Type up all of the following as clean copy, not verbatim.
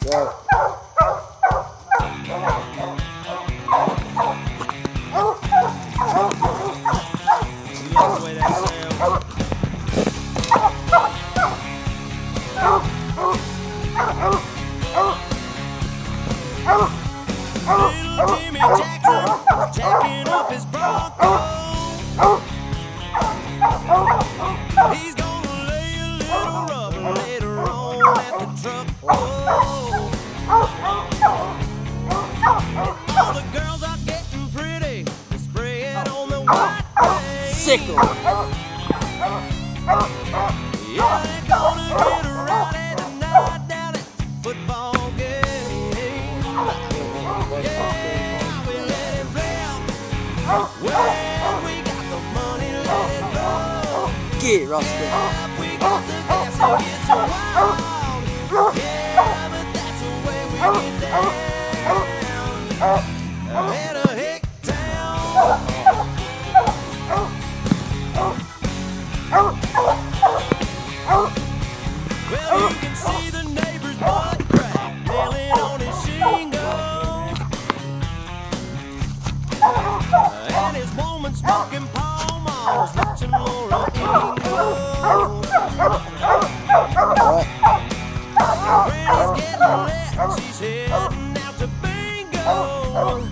Go. You love the way that sounds. Little Jimmy Jackson jacking up his Bronco. He's gonna lay a little rubber later on at the truck roll. All the girls are getting pretty, they spray it on the white paint. Sickle. Yeah, they're gonna get a rowdy tonight down at the football game. Yeah, we let it rip. Well, we got the money, let it roll. Get it, Rosco. Yeah, we got the gas to get so wild. Yeah, but that's the way we get down. At a hick town. Well, you can see the neighbor's butt crack nailing on his shingles, and his woman smoking Pall Malls, watching Laura Ingalls. Granny's getting lit, she's heading out to bingo.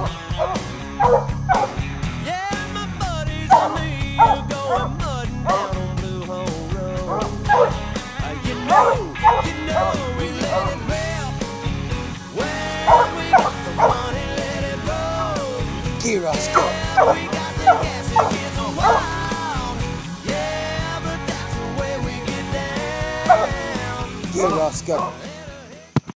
Yeah, my buddies and me are going mudding down on Blue Hole Road. You know, we let it rip. Well, we got the money, let it roll. Get it, Rosco. Yeah, we got the gas, it gets so wild. Yeah, but that's the way we get down. Get it, Rosco.